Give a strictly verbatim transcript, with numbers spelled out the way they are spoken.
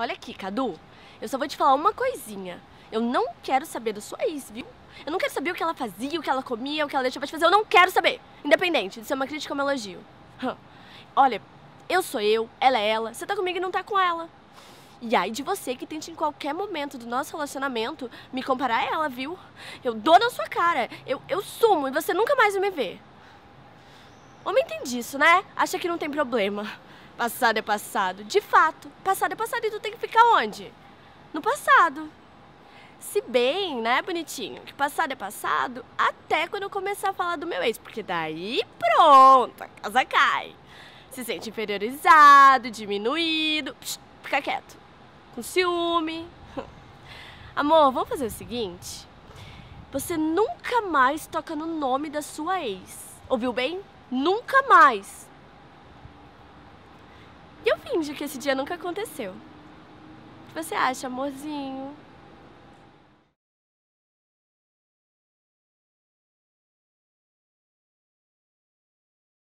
Olha aqui, Cadu, eu só vou te falar uma coisinha. Eu não quero saber da sua ex, viu? Eu não quero saber o que ela fazia, o que ela comia, o que ela deixava de fazer. Eu não quero saber. Independente de ser uma crítica ou um elogio. Hum. Olha, eu sou eu, ela é ela. Você tá comigo e não tá com ela. E aí de você que tente em qualquer momento do nosso relacionamento me comparar a ela, viu? Eu dou na sua cara. Eu, eu sumo e você nunca mais vai me ver. Homem tem disso, né? Acha que não tem problema. Passado é passado. De fato, passado é passado e tu tem que ficar onde? No passado. Se bem, né, bonitinho, que passado é passado até quando eu começar a falar do meu ex, porque daí pronto, a casa cai. Se sente inferiorizado, diminuído, psh, fica quieto, com ciúme. Amor, vamos fazer o seguinte? Você nunca mais toca no nome da sua ex, ouviu bem? Nunca mais. E eu finjo que esse dia nunca aconteceu. O que você acha, amorzinho?